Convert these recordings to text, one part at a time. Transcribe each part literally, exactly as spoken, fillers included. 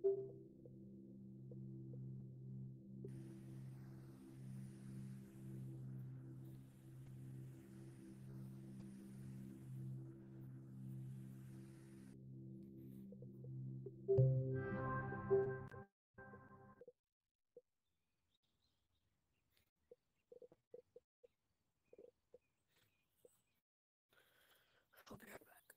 I'll be right back.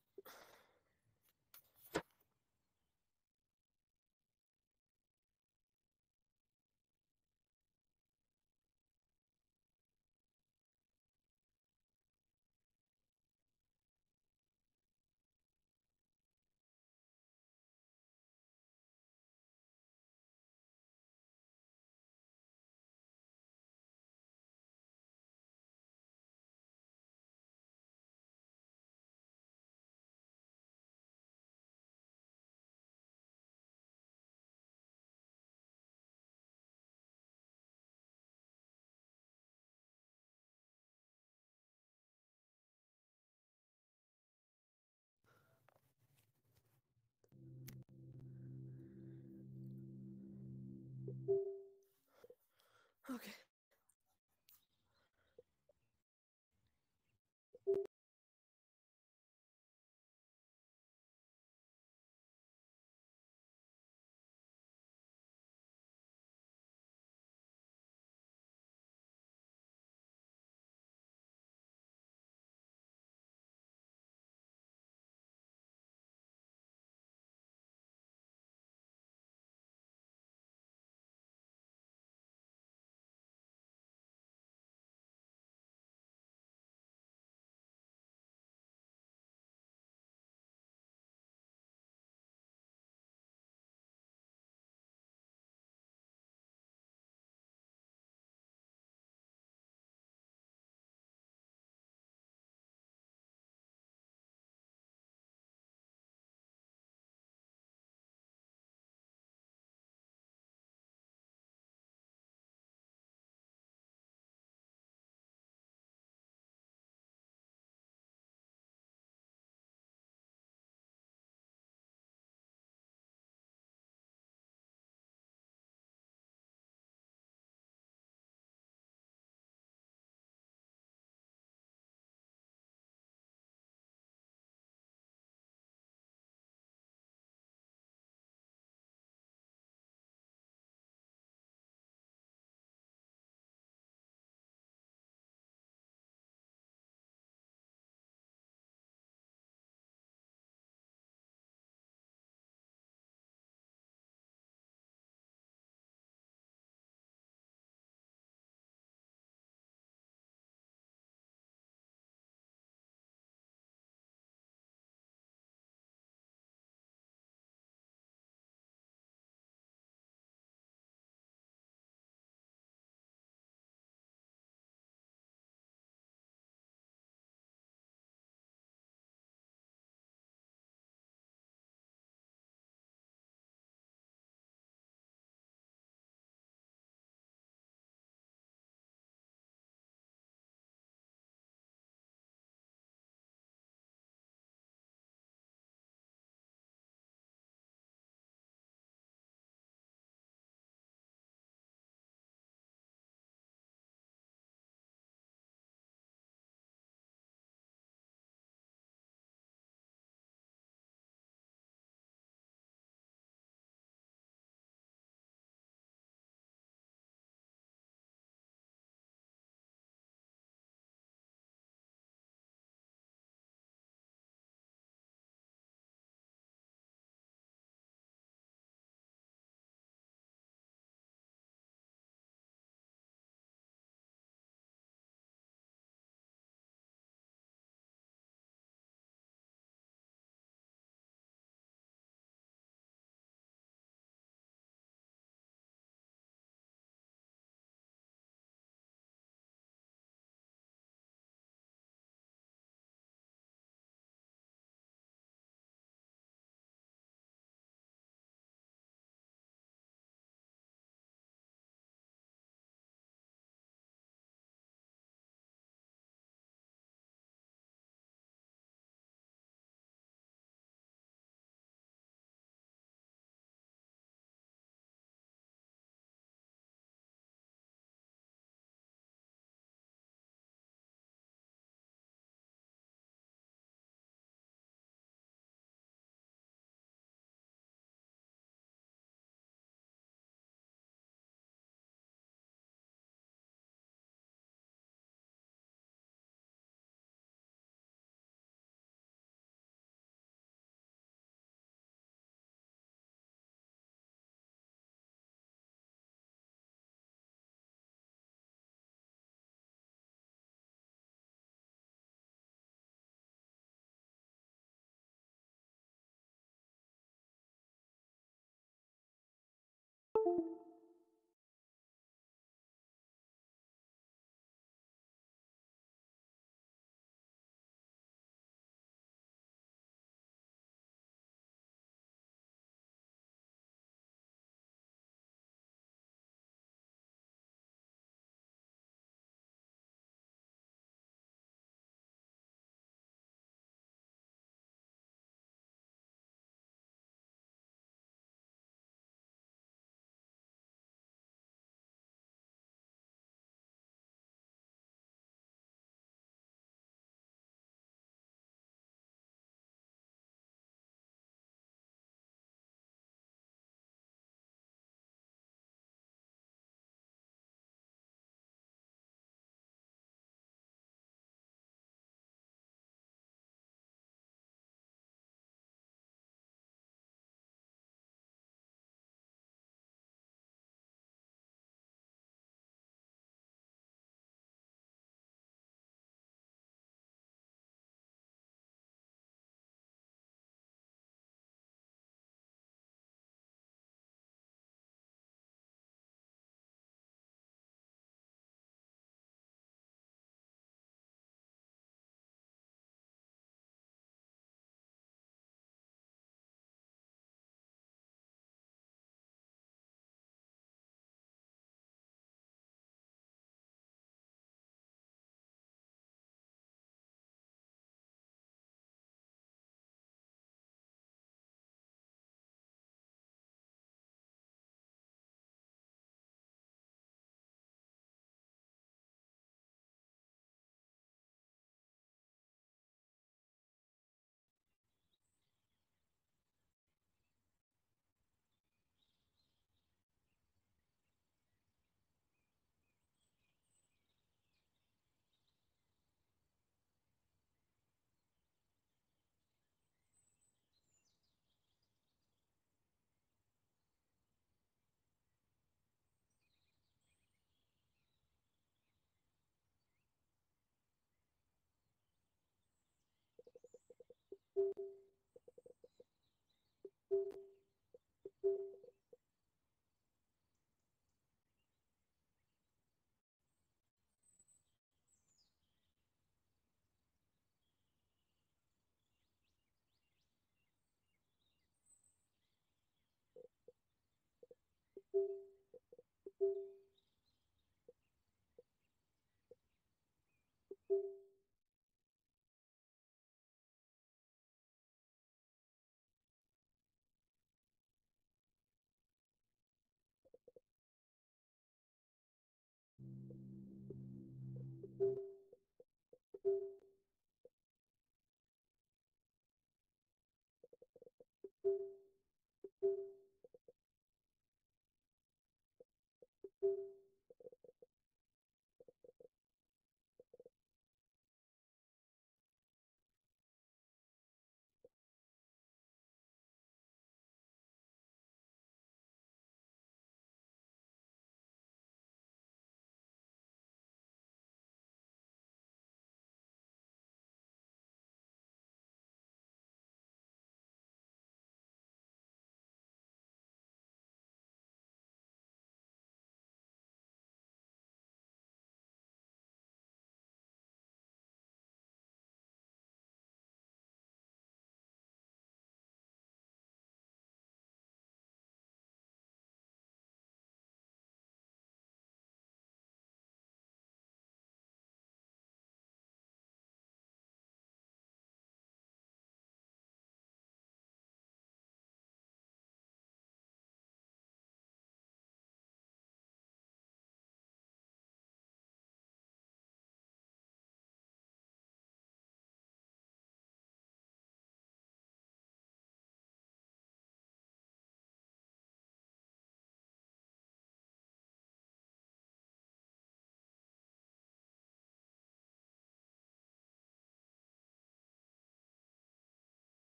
Okay.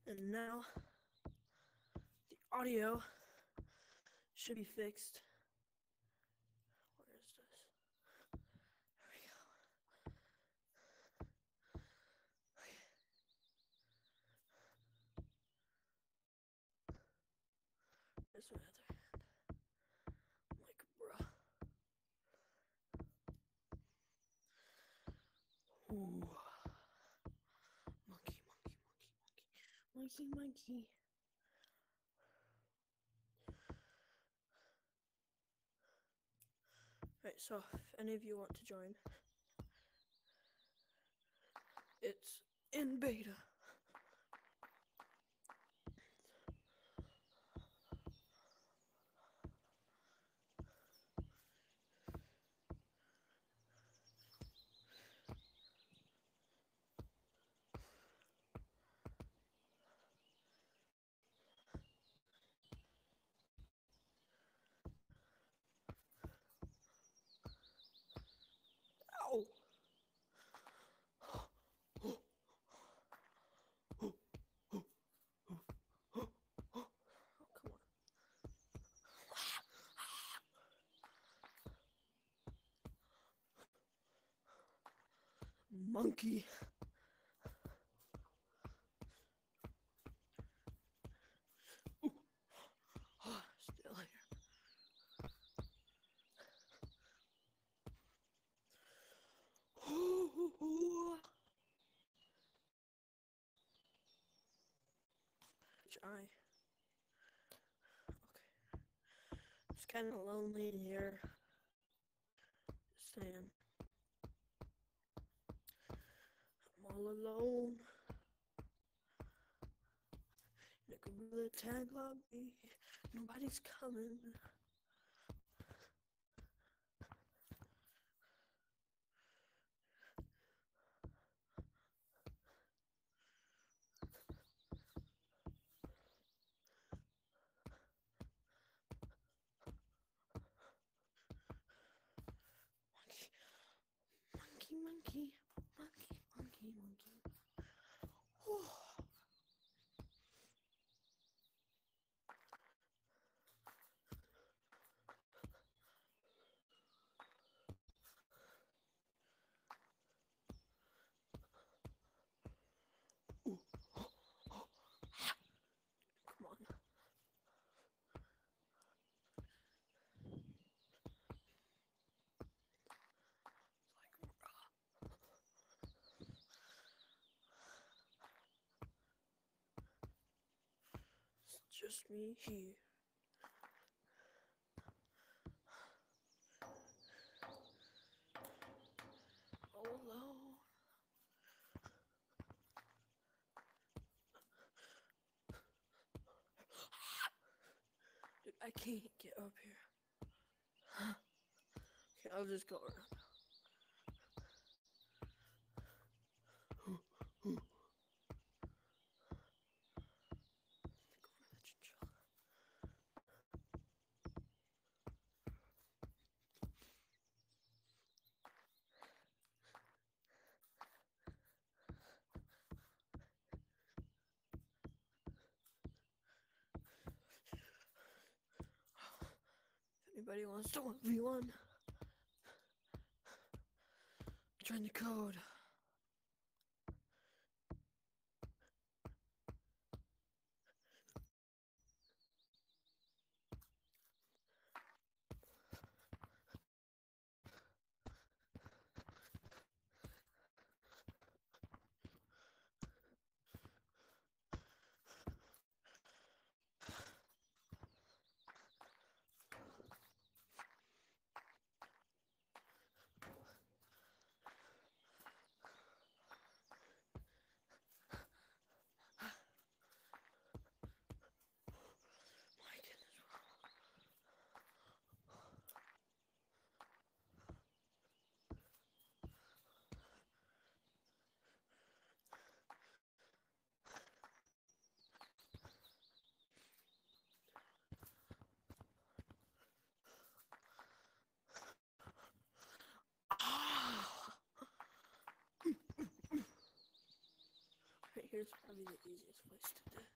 And now the audio should be fixed. Where is this? There we go. Okay. There's my other hand. I'm like, bruh. Ooh. Monkey, monkey, monkey, monkey. Monkey, monkey. Right, so if any of you want to join, it's in beta. Ow! Monkey. Ooh. Oh, still here. Which eye? Okay. It's kind of lonely in here. Just saying. I'm all alone. The gorilla tag on me. Nobody's coming. Monkey, monkey, monkey, monkey, monkey. Oh. Ooh. Oh. Oh. Come on. It's just me here. All alone. Dude, I can't get up here. Okay, I'll just go around. Anybody wants to one v one? Join the code. Here's probably the easiest place to do it.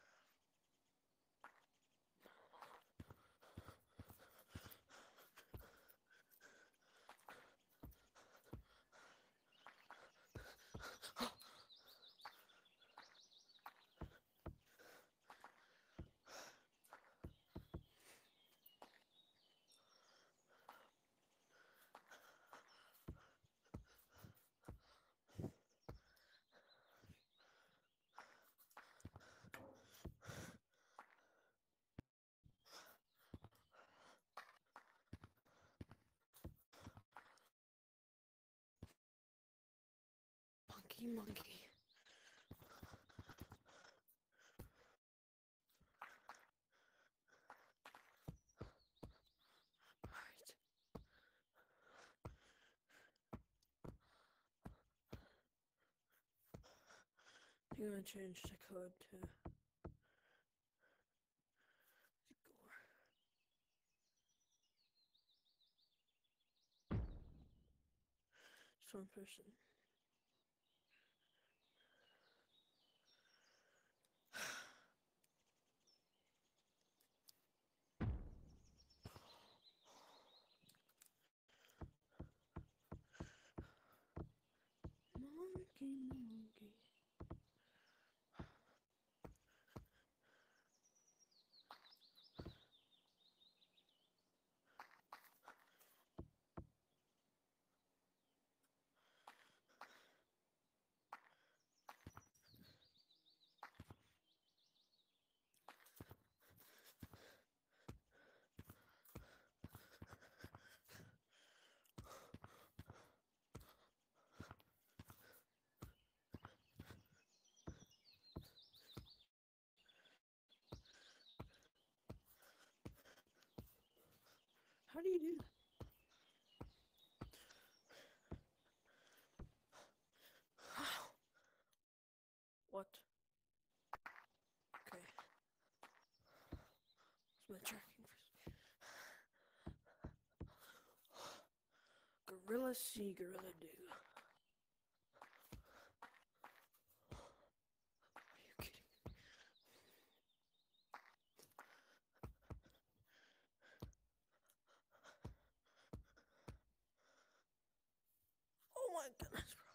Monkey, monkey. Alright. I'm gonna change the code to Igor. Just one person. Monkey, monkey. How do you do that? What? Okay. What's my tracking for? Gorilla see, gorilla do. Are you kidding? Oh my goodness, bro.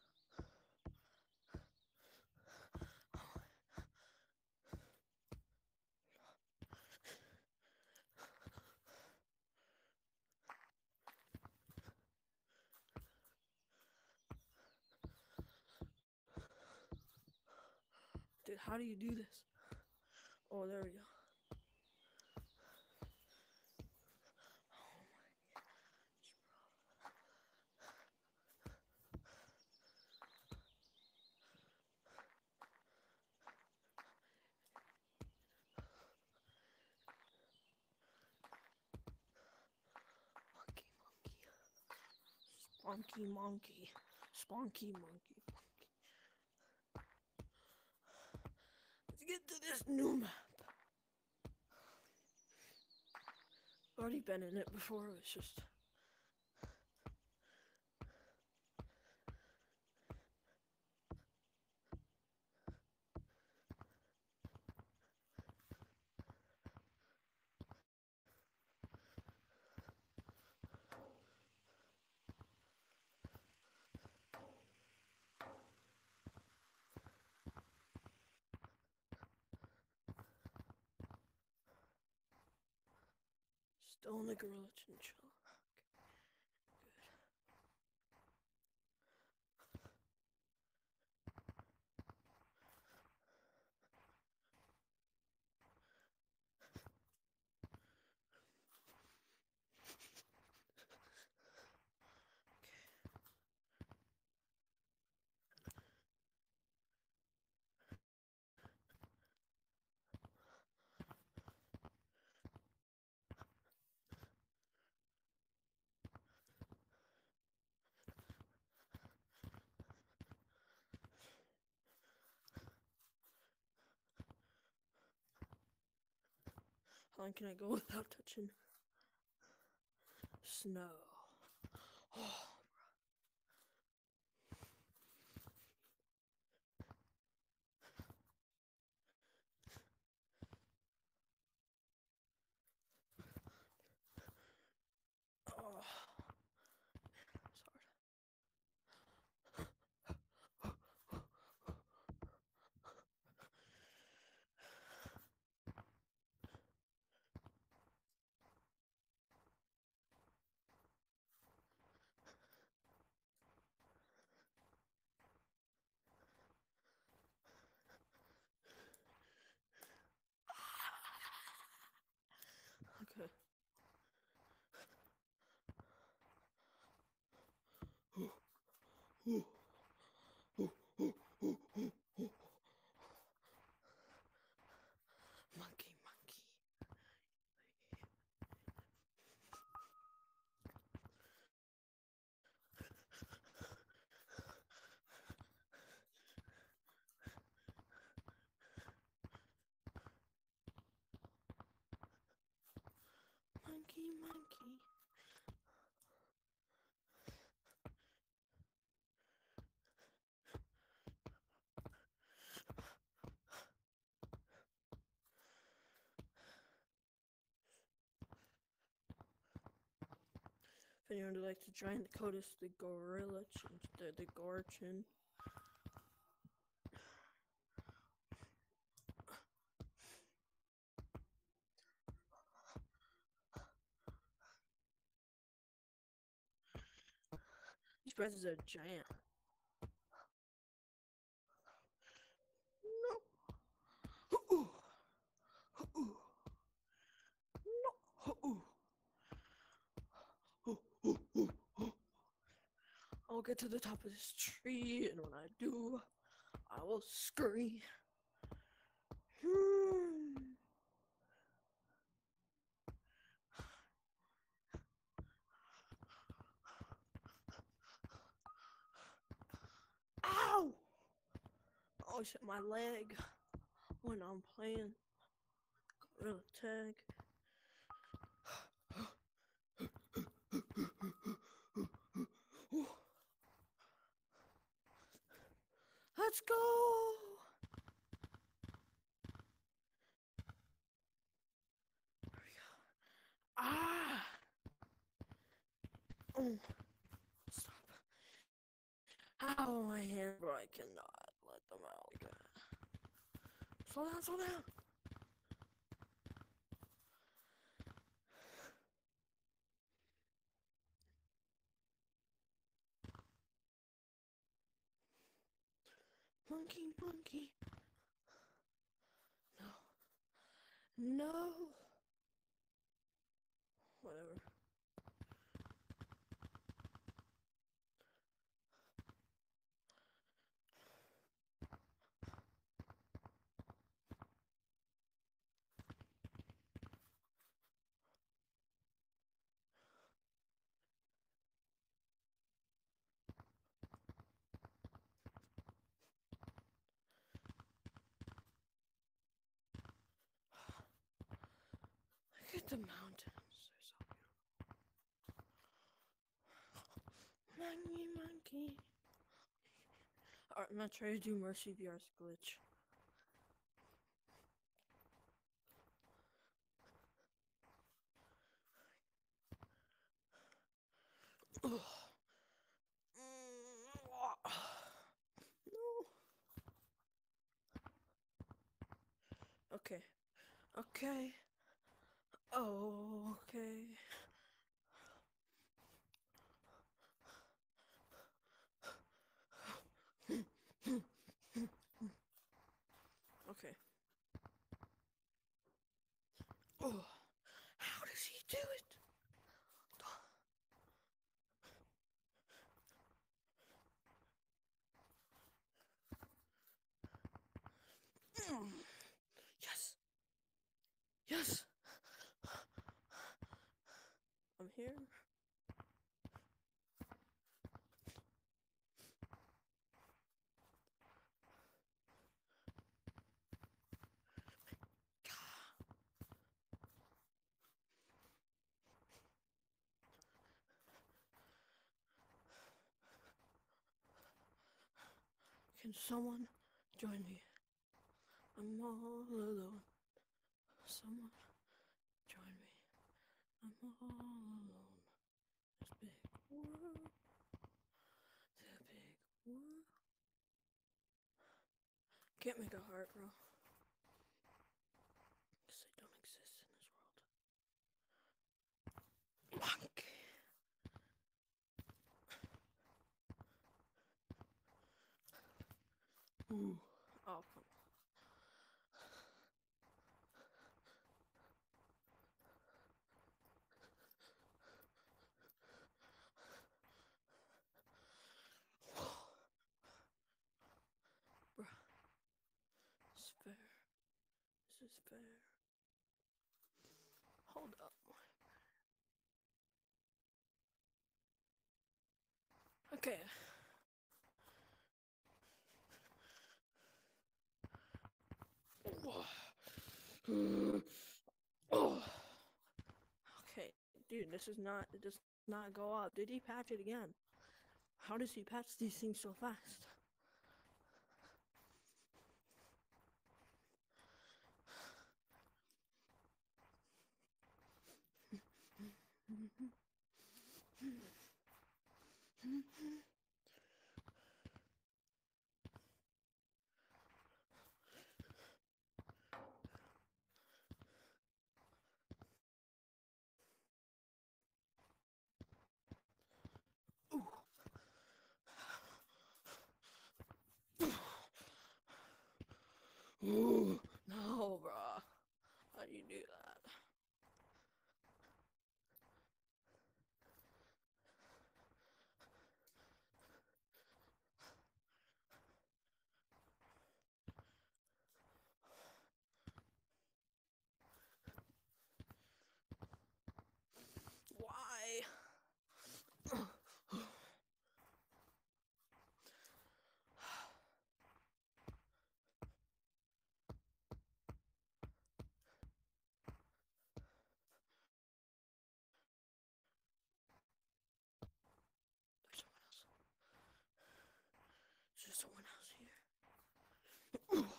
Dude, how do you do this? Oh, there we go. Monkey, monkey. Spunky monkey. Let's get to this new map. Already been in it before, it was just... Still in the gorilla chinchilla. How long can I go without touching snow? Oh. If anyone would like to join the code is the gorilla chin, the, the gore chin. These presents are giant. No. Ooh. Ooh. No. Ooh. Ooh. Ooh. Ooh. Ooh. I'll get to the top of this tree, and when I do, I will scurry. Ow! Oh, shit, my leg when I'm playing Gorilla Tag. Let's go! There we go. Ah! Oh. Stop. Ow, my hand, bro, I cannot let them out like that. Slow down, slow down! Monkey, monkey. No. No. Whatever. Look at the mountains. They're so beautiful. Monkey, monkey. Alright, I'm gonna try to do Mercy V R's glitch. Ugh. No. Okay. Okay. Oh, okay. Okay. Oh, how does he do it? Yes. Yes. I'm here. Can someone join me? I'm all alone. Someone join me. I'm all alone. This big world. The big world. Can't make a heart, bro. Because they don't exist in this world. Bonk. Ooh. Oh, come on. Bruh. This is fair. This is fair. Hold up. Okay. Okay, dude, this is not, it does not go up. Did he patch it again? How does he patch these things so fast? Ooh, no, bruh. How do you do that? Why? There's someone else. There's someone else here.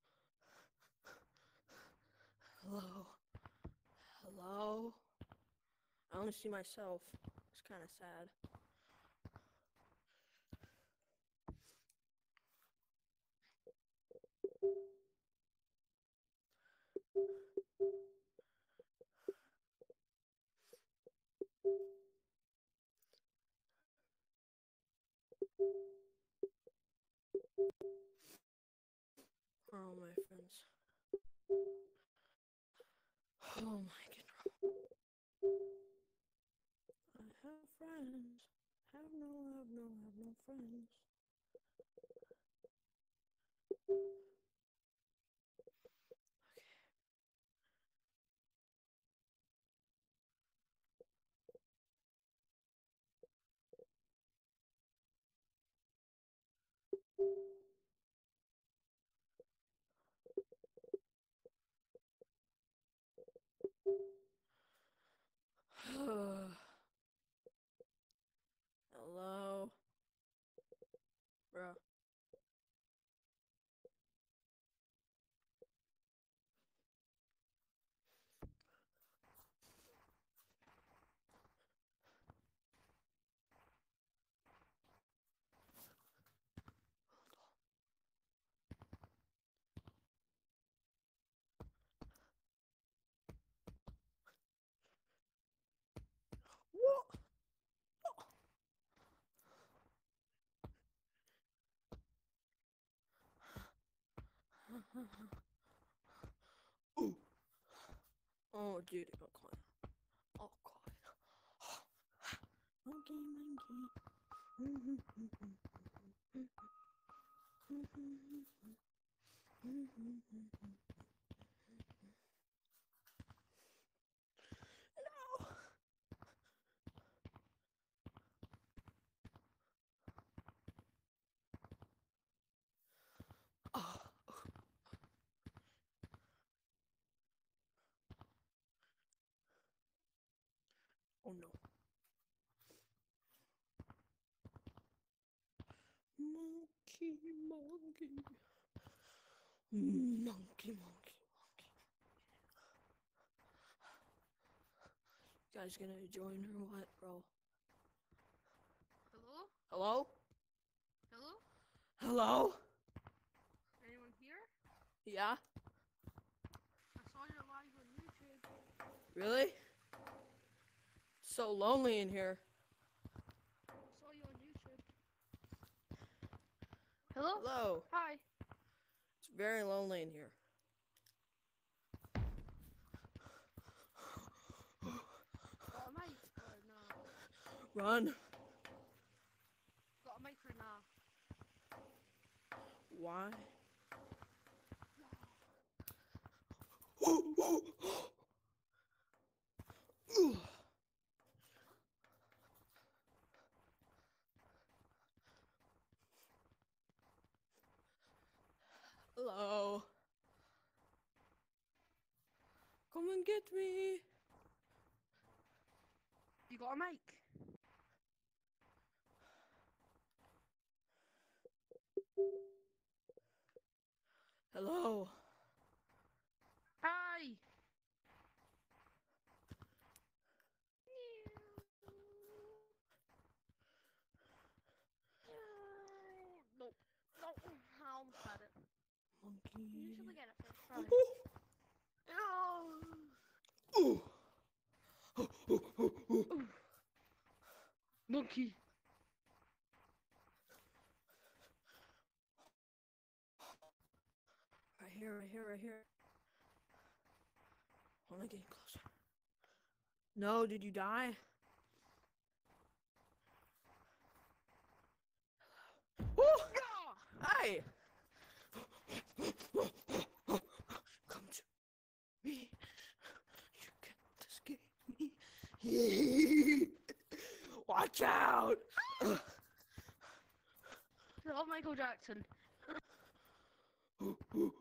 Hello? Hello? I only see myself. It's kind of sad. Where are all my friends? Oh my god. I have friends. Have no, have no, have no friends. Hello? Bro. What? Ooh. Oh, dude, it got quiet. Oh, quiet. Monkey, monkey. No. Oh. Oh no. Monkey, monkey. Monkey, monkey, monkey. You guys gonna join or what, bro? Hello? Hello? Hello? Hello? Anyone here? Yeah? I saw you live on YouTube. Really? It's so lonely in here. I saw you on YouTube. Hello? Hello. Hi. It's very lonely in here. Got a mic or no? Run. Got a mic or no? Why? Hello. Come and get me. You got a mic? Hello. Hi. You usually get it first try. Ooh. Ooh. Ooh, ooh, ooh, ooh. Monkey. Right here, right here, right here. Only getting closer. No, did you die? Ooh. Hey! Come to me. You can't escape me. Watch out! Oh, Michael Jackson. Oh,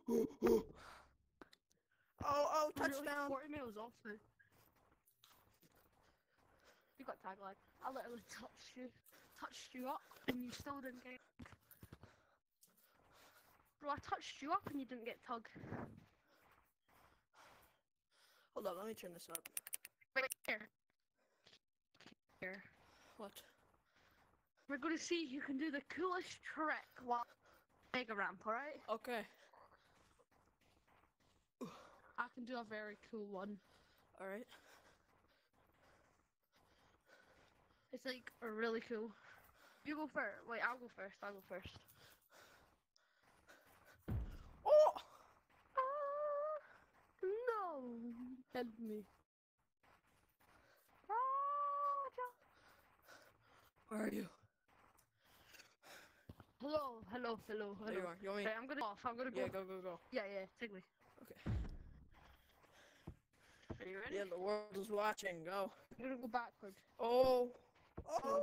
oh, touchdown! forty mils off me. You got tagline. I literally touched you, touched you up, and you still didn't get. Bro, I touched you up and you didn't get tug. Hold on, let me turn this up. Right here. Here. What? We're gonna see who can do the coolest trick while mega ramp, alright? Okay. I can do a very cool one. Alright. It's like really cool. You go first. Wait, I'll go first. I'll go first. Oh! Ah, no! Help me. Ah, Where are you? hello, hello, hello, hello. There you are. You want me? Okay, I'm gonna go off. I'm gonna go. Yeah, go, go, go. Yeah, yeah, take me. Okay. Are you ready? Yeah, the world is watching. Go. I'm gonna go backwards. Oh. Oh.